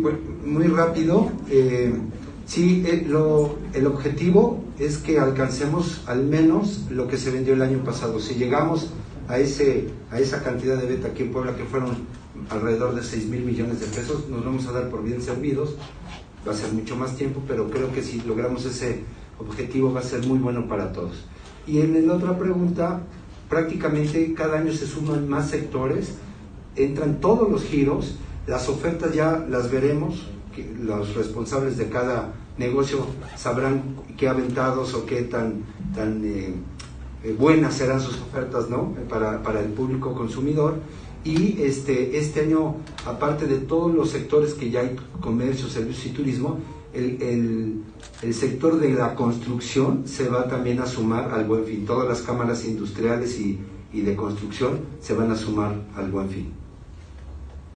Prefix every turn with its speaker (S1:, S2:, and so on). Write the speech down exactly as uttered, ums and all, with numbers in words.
S1: Bueno, muy rápido. Eh, sí, eh, lo, el objetivo es que alcancemos al menos lo que se vendió el año pasado. Si llegamos a, ese, a esa cantidad de venta aquí en Puebla, que fueron alrededor de seis mil millones de pesos, nos vamos a dar por bien servidos. Va a ser mucho más tiempo, pero creo que si logramos ese objetivo va a ser muy bueno para todos. Y en la otra pregunta, prácticamente cada año se suman más sectores, entran todos los giros, las ofertas ya las veremos, que los responsables de cada negocio sabrán qué aventados o qué tan, tan eh, eh, buenas serán sus ofertas, ¿no? para, para el público consumidor. Y este, este año, aparte de todos los sectores que ya hay, comercio, servicios y turismo, el, el, el sector de la construcción se va también a sumar al Buen Fin. Todas las cámaras industriales y, y de construcción se van a sumar al Buen Fin.